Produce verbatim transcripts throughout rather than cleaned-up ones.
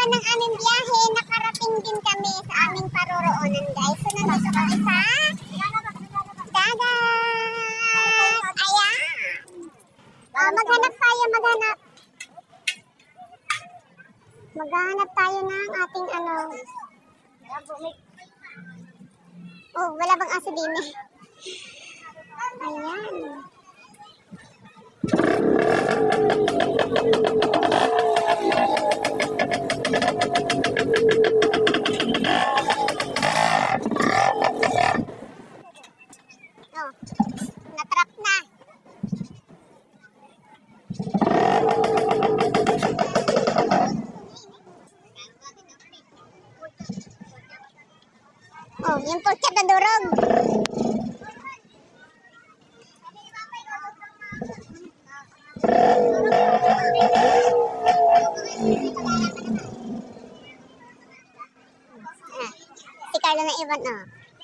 ng aming biyahe, nakarating din kami sa aming paroroonan, guys. So, nandito kami sa dagat. Ayan. Oh, maghanap tayo, maghanap. Maghanap tayo ng ating ano. Oh, wala bang aso din eh. Ayan. Oh, natrap na. Oh, yung porket na durog. Si Carlo na Ivan, oh.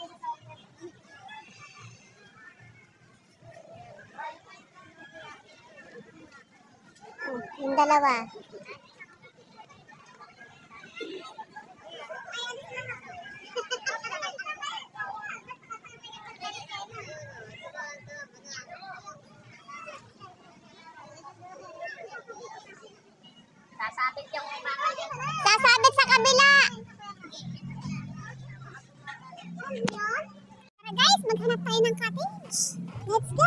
Oh, yung dalawa. Sasabit yung sasabit sa kabila. Tara guys, maghanap tayo ng cottage. Let's go.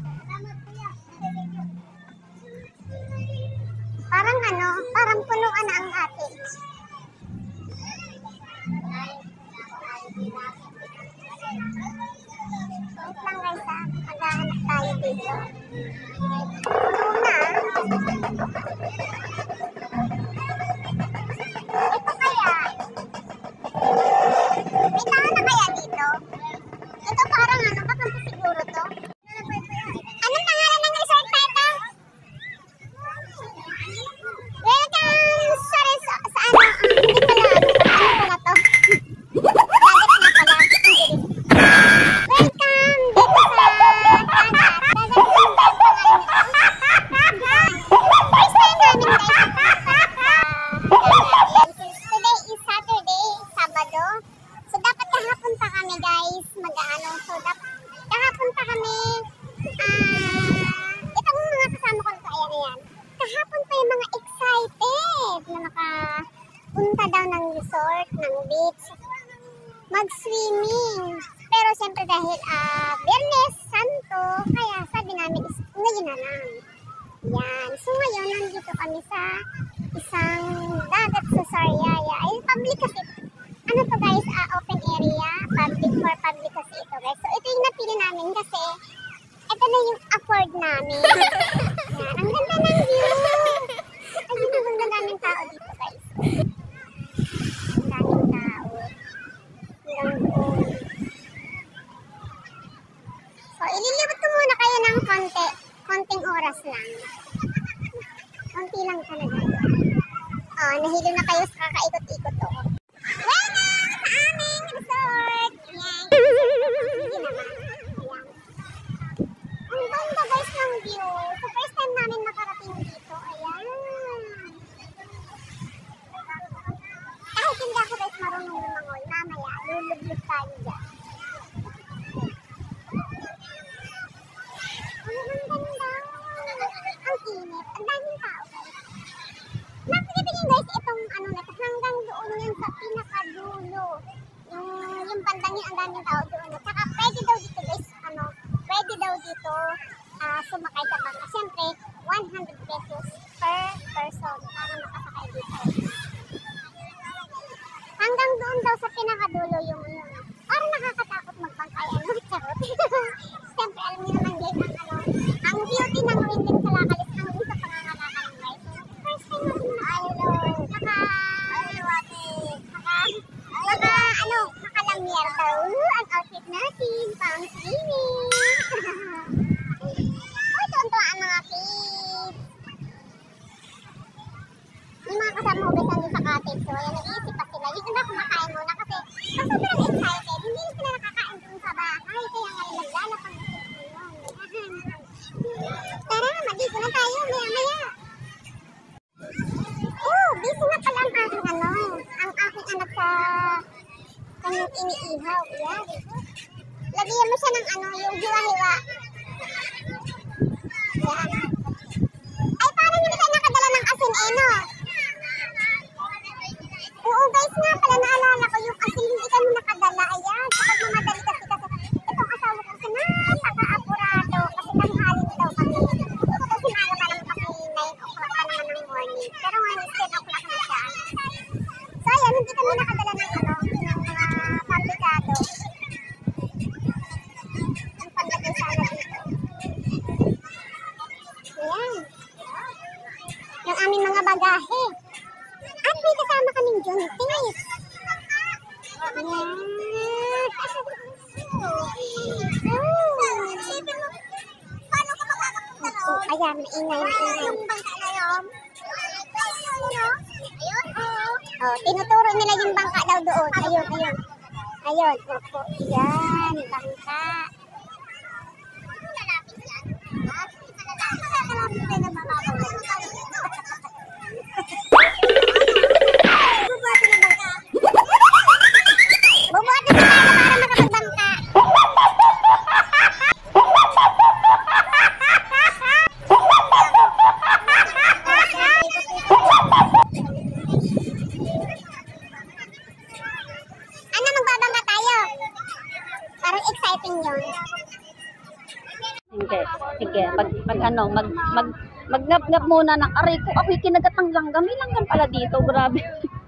Parang ano, parang punuan na ang cottage. Wait lang guys ha, maghanap tayo dito. Puno na. Ito kaya? May tao na kaya dito? Ito parang ano, bakante siguro to? Anong pangalan ng resort na ito? Welcome sa resort, sa ano, ah, hindi pala, ano pala to? Dagat na pala. Welcome dito sa dagat. Dagat yung pangalan nito. First time namin guys. Today is Saturday, Sabado. So dapat kahapon pa kami guys, mag-aano. So dapat kahapon pa kami, ah, itong mga kasama ko nito, ayan ayan. Kahapon pa yung mga excited na makapunta daw ng resort, ng beach, mag-swimming. Pero siyempre dahil uh, Biyernes Santo, kaya sabi namin is ngayon na lang. Yan. So ngayon, nandito kami sa isang dagat sa Sariaya. Ay, public kasi. Ano to guys? Uh, open area. Public for public kasi ito guys. So ito yung napili namin kasi ito na yung afford namin. Yan. Ang ganda ng view. Ay, ang ganda daming tao dito guys. Ang daming tao. Hanggang doon. So, ililibot ko muna kayo ng konti. Konting oras lang. Konti lang talaga. Oh, nahilo na kayo sa kakaikot-ikot to. Welcome sa aming resort! Yan. Hindi naman. Ayan. Ang ganda guys ng view. So, first time namin makarating dito. Ayan. Kahit hindi ako guys marunong lumangol. Mamaya, lulublog tayo dyan. Ang init. Ang daming tao guys. Napitingin guys itong ano na hanggang doon yan sa pinakadulo. Yung, yung bandang yun ang daming tao doon. At saka pwede daw dito guys, ano, pwede daw dito uh, sumakay sa bangka. Siyempre, one hundred pesos per person para makasakay dito. Hanggang doon daw sa pinakadulo yung yun. Parang nakakatakot magbangkay. Ano? Charot. Siyempre, alam niyo naman guys ang ano, ang beauty ng Winland Calacales hanggang sa pangangalakan guys. So, first time natin na ayolo. Naka, naka, naka, ano, nakalamyer daw. Ang outfit natin, pang swimming. Uy, tuwan-tuwaan mga kids. Yung mga kasama ko guys nandun sa cottage. So, ayan, nag-iisip pa sila. Yung iba kumakain muna kasi kasi sobrang excited. Hindi na sila nakakain dun sa bahay. Kaya ngayon naglalapang na sila ngayon. Tara, mag-iso na tayo. Maya-maya. Oh, busy na pala ang aking ano. iniihaw. Yan. Lagyan mo siya ng ano, yung hiwa-hiwa. Yan. Ay, parang hindi tayo nakadala ng asin eh, no? Oo, guys nga pala, naalala ko yung asin, hindi kami nakadala. Ayan, kapag mamadali kasi kasi itong asawa ko kasi napaka-apurado kasi tanghalin daw kami. Kasi maaga pa naman kasi nine o'clock pa naman ng morning. Pero ngayon is ten o'clock na siya. So, ayan, hindi kami nakadala ng ano, ng mga pambikado. Ang paglagay sana dito. Ayan. Yung aming mga bagahe. At may kasama kaming juntis. Ayan. Oh. Ayan, maingay, maingay. Yung bangka na yun. Ayun. Oh, tinuturo nila yung bangka daw doon. Ayun, ayun. Ayun, opo. Yan, bangka. Bubuhatin na tayo para makapagbangka. Ano, magbabangka tayo? Parang exciting yun. Sige, sige. Pag, pag ano, mag, mag, magnap-ngap muna ng aray ko. Ako'y kinagatang langgam. May langgam pala dito. Grabe.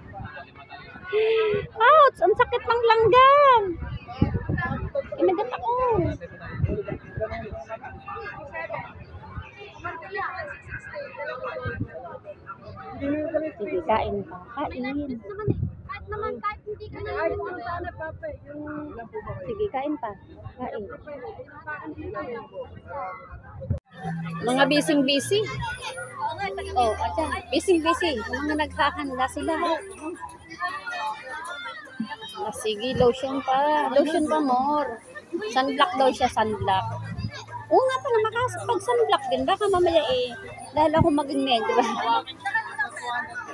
Ouch! Ang sakit ng langgam. Kinagat ako. Sige, kain pa. Kain. Sige, kain pa. Kain. Mga bising-busy. Oh, ayan. Bising-busy. Mga naghahanda sila. Ah, sige, lotion pa. Lotion pa more. Sunblock daw siya, sunblock. Oo nga pala, makasapag sunblock din. Baka mamaya eh, dahil ako maging negra.